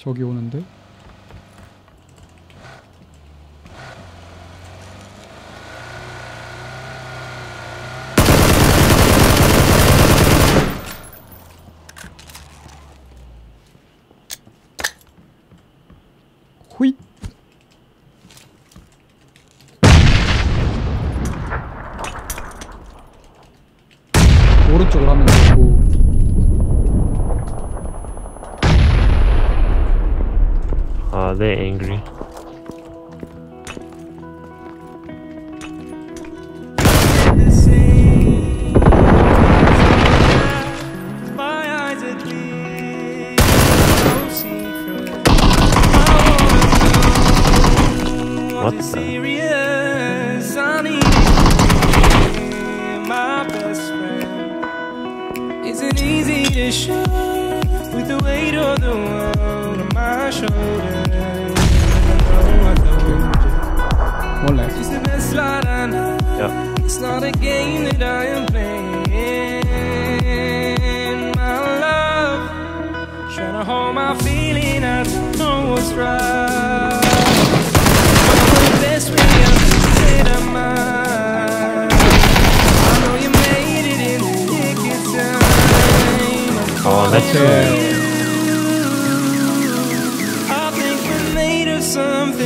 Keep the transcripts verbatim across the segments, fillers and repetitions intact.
저기 오는데? 호잇! 오른쪽으로 하면 되고. Are they angry? What the? Isn't easy to show with the weight of the world on my shoulders. I know I told you. 원래 It's the best light I know. Yeah. It's not a game that I am playing. My love, trying to hold my feeling. I don't know what's right. But I'm the best way I said I might. I know you made it in the nick of time. Oh, that's good. I think we're made of something.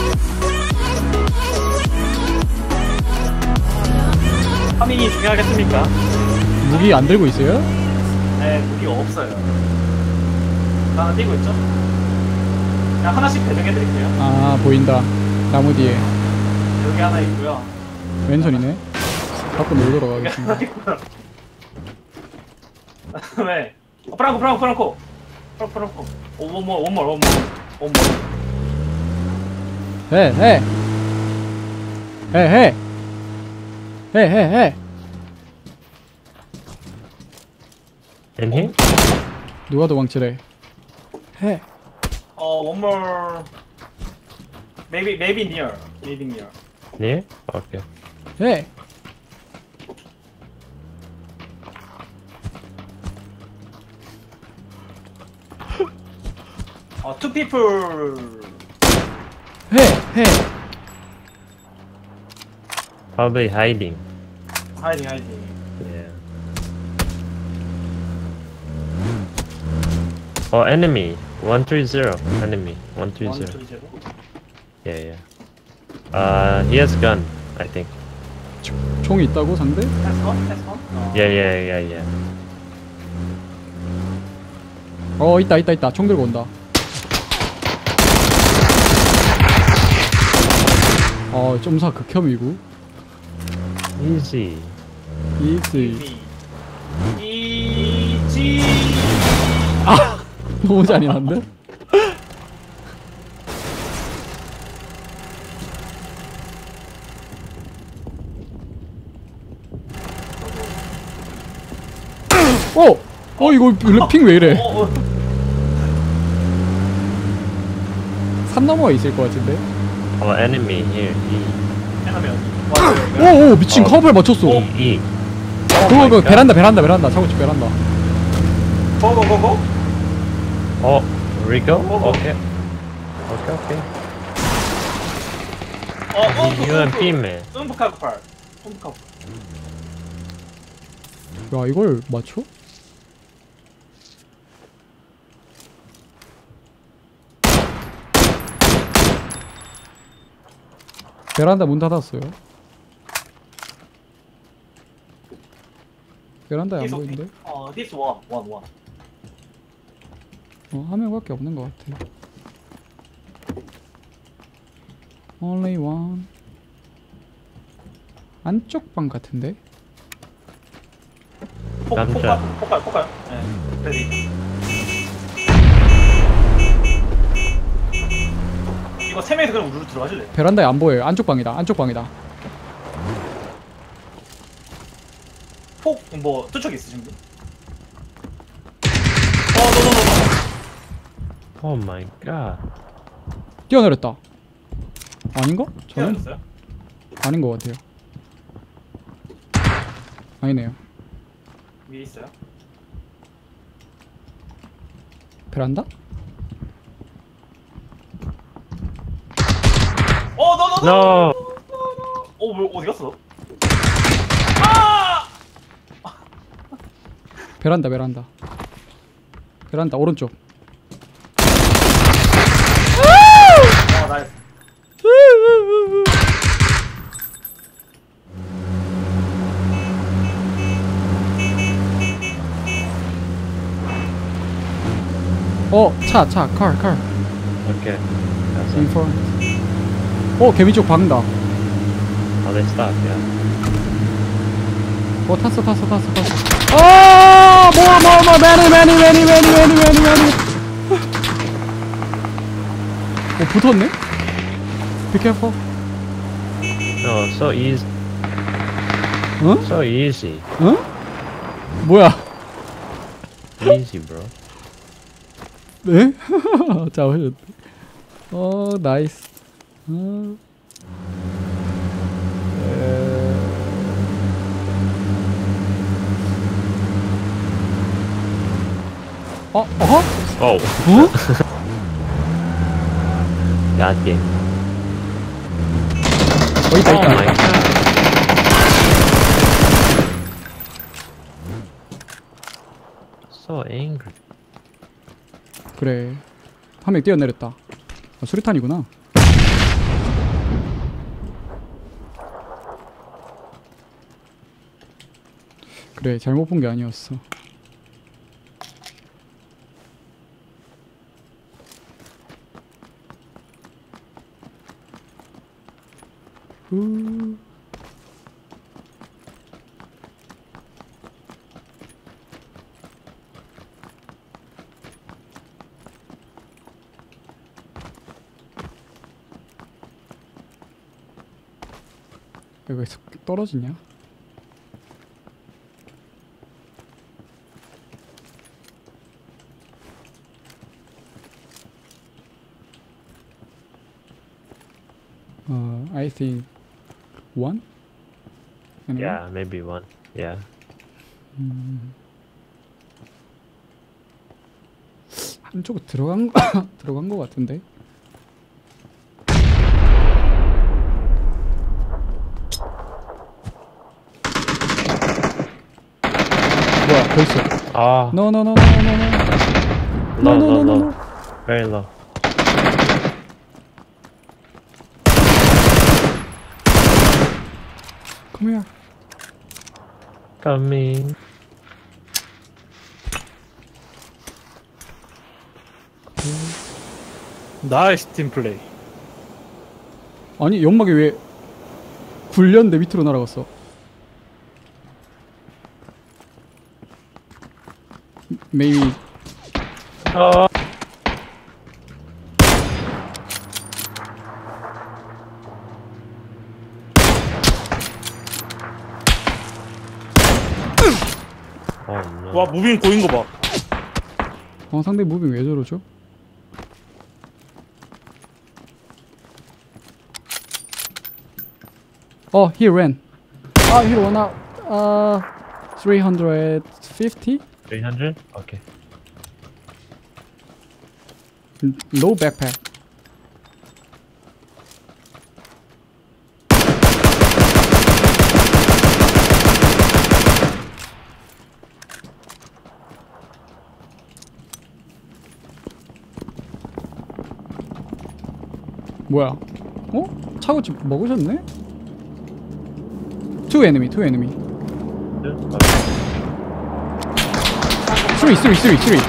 파밍이 중요하겠습니까? 무기 안 들고 있어요? 네, 무기가 없어요. 하나 띄고 있죠? 그냥 하나씩 배정해드릴게요. 아 보인다. 나무 뒤에 여기 하나 있고요. 왼손이네. 갖고 놀러 돌아가겠습니다. 그다음에 어, 프랑코, 프랑코, 프랑코, 프랑코, 프랑코. 오, 원몰, 원몰, 원몰, 원몰. 해, 해, 해, 해, 해, 해, 해. In here? 누가 도망치래? 해. 어, 원몰. Maybe, maybe near, maybe near. Near? Okay. 해. 어, two people. 해, 해. Probably hiding. Hiding, hiding. Yeah. Oh, enemy. one three zero. Enemy. one three One, zero. two, zero. Yeah, yeah. Uh, he has gun, I think. 총이 있다고 상대? Has gone, has gone. 어. Yeah, yeah, yeah, yeah. 어 있다 있다 있다. 총 들고 온다. 어 점사 극혐이고. Easy. 이지. 이지. 아 너무 잔인한데? 어! 어 이거 핑 왜 이래? 어, 어. 산 넘어가 있을 것 같은데? Oh, enemy here. E. 해놓으면. 와, 오오 미친 어. 커브를 맞췄어. E. E. 그거 그 베란다 베란다 베란다 차고집 베란다. 고고고고. Oh, Rico? Oh, oh. Okay. Okay, okay. 어, 어, You and P, man. 음북하고 팔. 음북하고. 야 이걸 맞춰? 베란다 문 닫았어요. 베란다에 안 보이는데? 어, this one, one, one. 어, 한 명밖에 없는 것 같아. Only one. 안쪽 방 같은데? 폭, 남자. 폭발, 폭발, 폭발. 네, 레디. 이거 세 명이서 그럼 우르르 들어가실래요? 베란다에 안 보여요. 안쪽 방이다. 안쪽 방이다. 폭, 뭐, 투척 있으신 분? 어, 노노노노. Oh my god. 뛰어내렸다. 아닌가? 저는 태어났어요? 아닌 것 같아요. 아니네요. 위에 있어요? 베란다? 어, 너, 너, 너. No. 어, 뭐 어디 갔어? 아! 베란다 베란다 베란다 오른쪽. 어, 나이스. 어, 차, 차, car, car. Okay. That's In it. front. 어, 개미 쪽 박는다. Oh, they stopped. Yeah. 어, 탔어, 탔어, 탔어, 탔어. 아, 뭐, 뭐, 뭐, 매니, 매니, 매니, 매니, 매니, 매니, 매니. 어, 붙었네? Be careful. No, so easy. 어? So easy. 어? 뭐야? Easy, bro. 네? 자, 어, 나이스. 어. 에... 어, 어허? Oh. 어? God damn. 어, 있다, Oh my 있다. god. So angry. 그래. 한 명 뛰어내렸다. 아, 수리탄이구나. 그래, 잘못 본 게 아니었어. 후. 왜 떨어지냐? 어, I think one. Anyway. Yeah, maybe one. Yeah. 음. 한쪽으로 들어간 거 들어간 거 같은데. 뭐야, 벌써. Oh, No, no, no, no, no, no. low, no, no, low, no, low. no. Very low. Come here. Coming. 나이스 팀 플레이. 아니, 연막이 왜 굴렸는데 밑으로 날아갔어? Maybe. Oh. Oh no. 와 무빙 고인 거 봐. 어, 상대 무빙 왜 저러죠? 어, he ran. 아, he ran out. 아, three fifty? three hundred? Okay. No backpack. 뭐야? 어? 차고집 먹으셨네? Two enemy, two enemy. Okay. Three, three, three, three.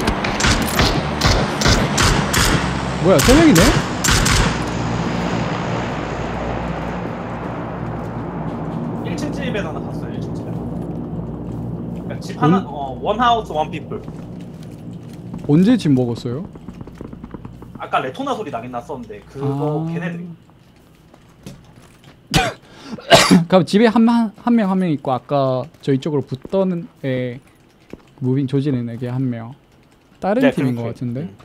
뭐야, 세 명이네? 일 층 집에 하나 갔어요. 일 층 집에. 그러니까 집 하나, 음? 어, 원 하우스 원 피플. 언제 집 먹었어요? 아까 레토나 소리 나긴 났었는데 그거 아. 걔네들이. 그럼 집에 한 명 한 명 한 명 있고 아까 저희 쪽으로 붙던 애 무빙 조지는 애게 한 명. 다른 네, 팀인 것 그렇게. 같은데. 음.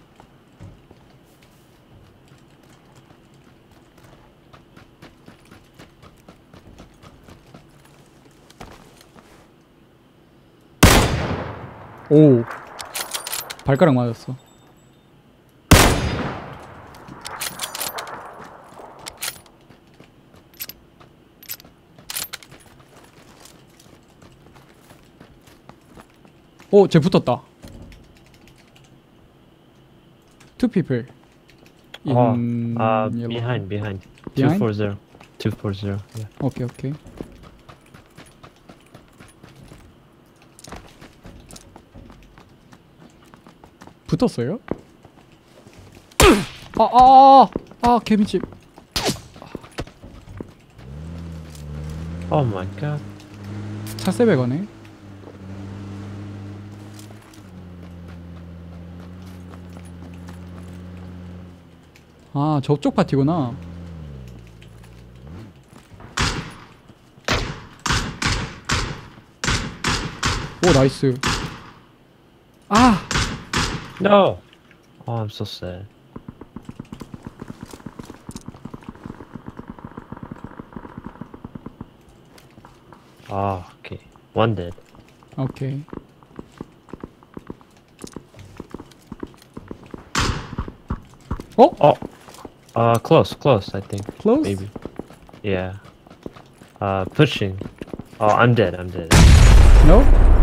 오, 발가락 맞았어. 오, 쟤 붙었다. Two people. Oh, In uh, yellow. behind, behind. Behind? two forty. two forty, yeah. 오케이, 오케이. 붙었어요? 아, 아, 아, 아, 개미집. Oh my god. 차세배 가네. 아, 저쪽 파티구나. 오, 나이스. 아, No! Oh, I'm so sad. Oh, okay. One dead. 오케이. 어? Oh! Uh, close, close, I think. Close? Maybe. Yeah. Uh, pushing. Oh, I'm dead, I'm dead. No?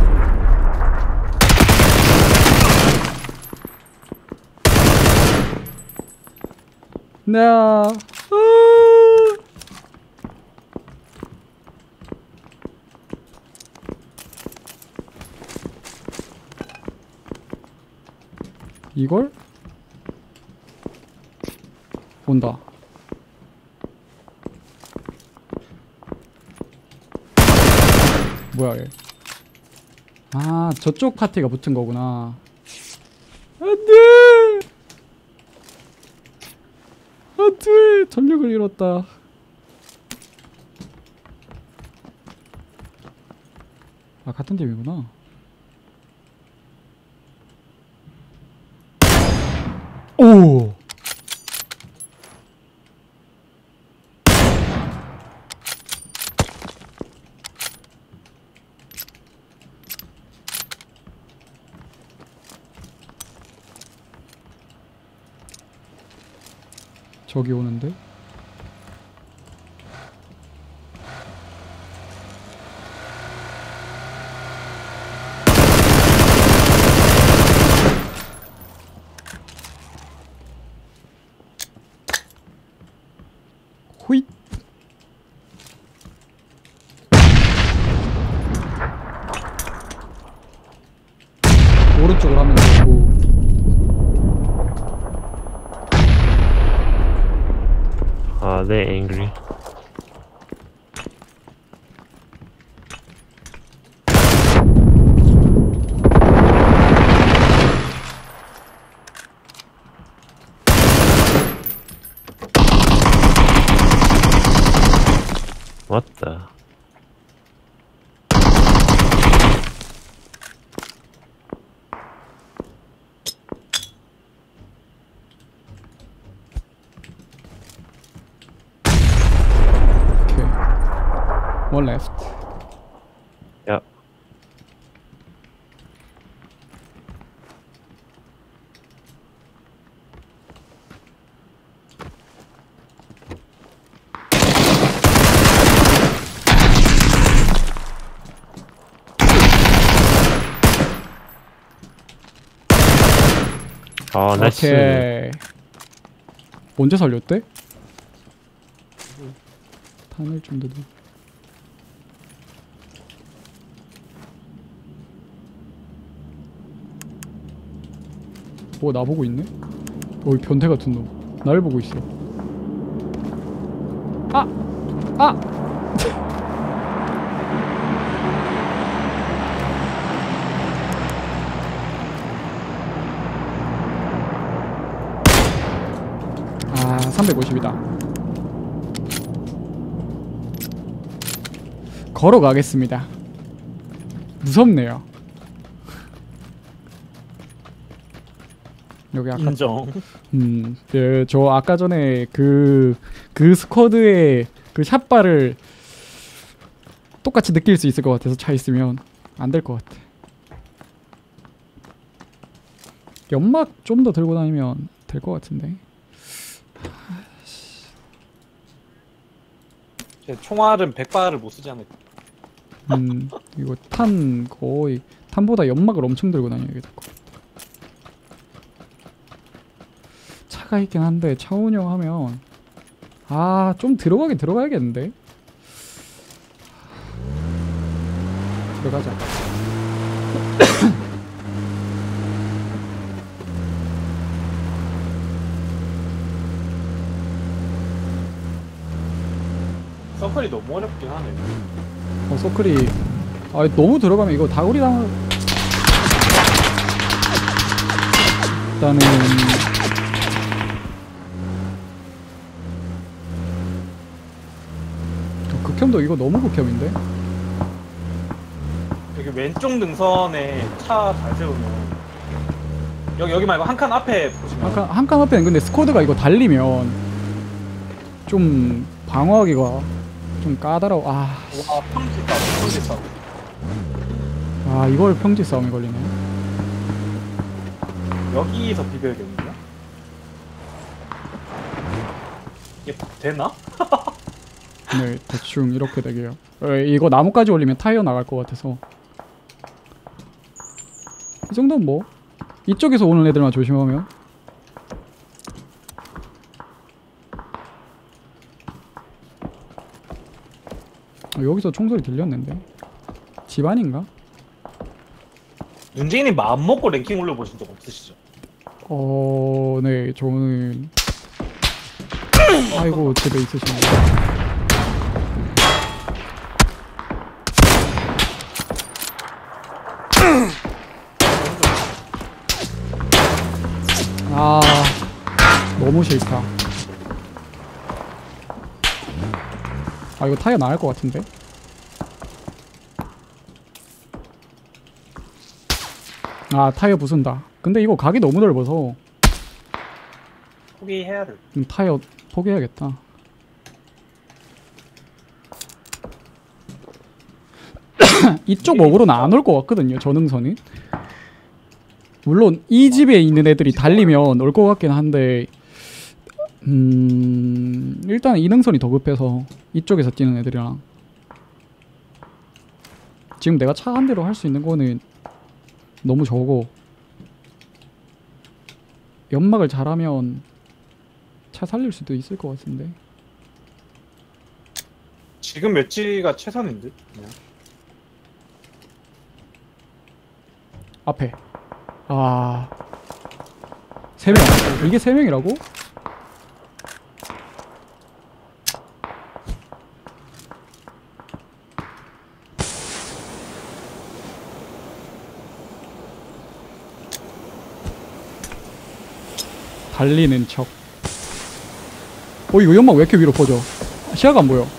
No. 아. 이걸? 온다. 뭐야 얘? 아, 저쪽 파티가 붙은 거구나. 안돼. 안돼. 전력을 잃었다. 아, 같은 팀이구나. 오. 저기 오는데? 호잇! 오른쪽으로 하면 되고. Uh, they're angry. What the? Okay. One left. Yep. Oh, nice. 오케이. 언제 살렸대? 탄을 좀 더. 뭐 나보고 있네? 어이 변태 같은 놈. 날 보고 있어. 아! 아! 아, 삼백오십이다. 걸어가겠습니다. 무섭네요. 여기 아까 인정. 음, 네, 저 아까 전에 그, 그 스쿼드의 그 샷발을 똑같이 느낄 수 있을 것 같아서 차 있으면 안 될 것 같아. 연막 좀 더 들고 다니면 될 것 같은데. 제 총알은 백 발을 못 쓰지 않을까. 음, 이거 탄 거의 탄보다 연막을 엄청 들고 다녀야겠다. 차가 있긴 한데 차 운영하면 아 좀 들어가긴 들어가야겠는데. 들어가자. 서클이 너무 어렵긴 하네. 어 서클이 아 너무 들어가면 이거 다구리 당 일단은 어, 극혐도 이거 너무 극혐인데. 여기 왼쪽 능선에 차 잘 세우면 여기 여기 말고 한 칸 앞에 보시면 한칸 한 칸 앞에는 근데 스쿼드가 이거 달리면 좀 방어하기가 좀 까다로워. 아, 와 평지 싸움 평지 싸움. 아 이걸 평지 싸움이 걸리네. 여기서 비벼야겠는데? 이게 되나? 네 대충 이렇게 되게요. 어, 이거 나무까지 올리면 타이어 나갈 것 같아서 이 정도는 뭐 이쪽에서 오는 애들만 조심하면. 아, 여기서 총소리 들렸는데 집안인가? 윤재인이 마음 먹고 랭킹 올려보신 적 없으시죠? 어, 네 저는 아이고 집에 있으시네. 아 너무 싫다. 아 이거 타이어 나갈 것 같은데. 아 타이어 부순다. 근데 이거 각이 너무 넓어서 포기해야 될. 음, 타이어 포기해야겠다. 이쪽 먹으로는 안 올 것 같거든요 저능선이. 물론 이 집에 있는 애들이 달리면 올 것 같긴 한데 음... 일단 이 능선이 더 급해서 이쪽에서 뛰는 애들이랑 지금 내가 차 한 대로 할 수 있는 거는 너무 적어. 연막을 잘하면 차 살릴 수도 있을 것 같은데. 지금 멸치가 최선인데? 그냥. 앞에 아... 세 명! 이게 세 명이라고? 달리는 척. 어 이거 연막 왜 이렇게 위로 퍼져? 시야가 안 보여.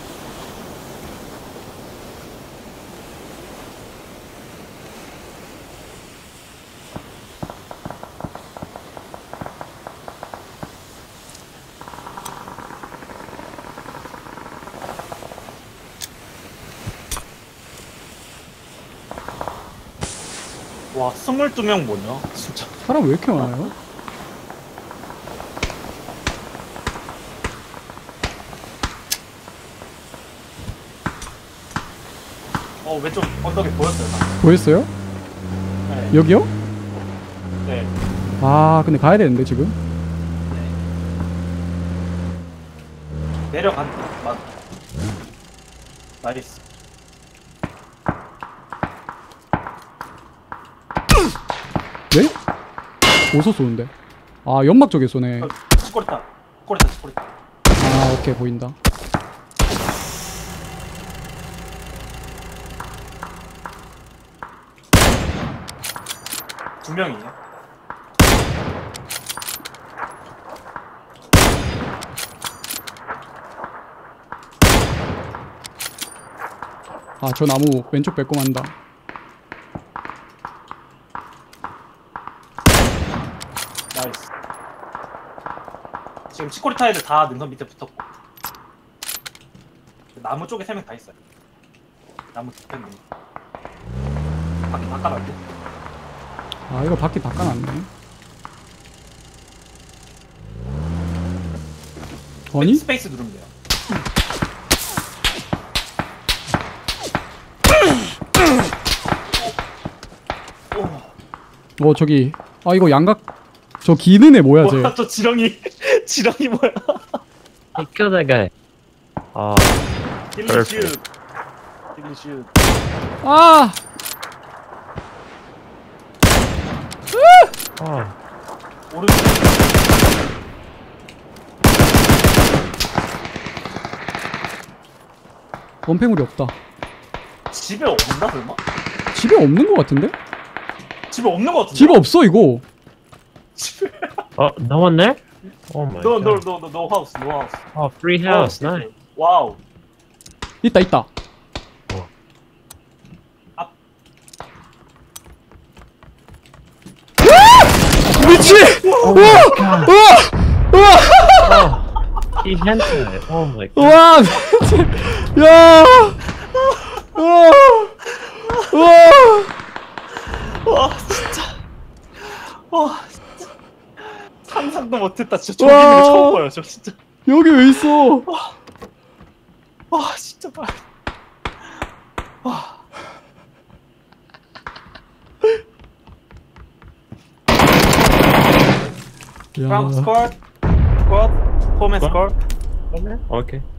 와 스물두 명 뭐냐? 진짜. 사람 왜 이렇게 많아요? 어 왼쪽 언덕에 보였어요. 나. 보였어요? 네. 여기요? 네. 아 근데 가야 되는데 지금? 내려간다. 맞. 나이스. 네? 어디서 쏘는데? 아 연막 쪽에 쏘네. 어, 치꼬리타. 치꼬리타 치꼬리타. 아 오케이 보인다. 두 명이에요. 아 저 나무 왼쪽 빼꼼한다. 나이스. 지금 치코리타 애들 다 능선 밑에 붙었고 나무 쪽에 세 명 다 있어요. 나무 뒤편에 밖에 바꿔놨고. 아 이거 바퀴 바꿔놨네. 아니? 스페이스 누르면 돼요. 어 저기 아 이거 양각 저 기는 애 뭐야 쟤? 뭐야 저 지렁이 지렁이 뭐야? Hey, kill that guy. Oh, 힐리 Perfect. 슛. 힐리 슛. 아 oh. 오른쪽. 원패물이 없다. 집에 없나 설마? 집에 없는 것 같은데? 집에 없는 거 같은데? 집에 없어 이거. 집에. Oh, no one there? Oh my god. 너너너너 하우스 노 하우스. Oh, free house. Nice. 와우. 있다 있다. 미치! 우와! 우와! 우와! He hentai. Oh my god. 우와! 미치! 야! 우와! 우와! 와 진짜. 와 진짜. 상상도 못했다. 진짜 저기는 와. 처음 봐요. 저 진짜. 여기 왜 있어? 와 진짜 말. 와. 야. 프랑크 스쿼드. 스쿼드. 홈앤 스쿼드. Okay.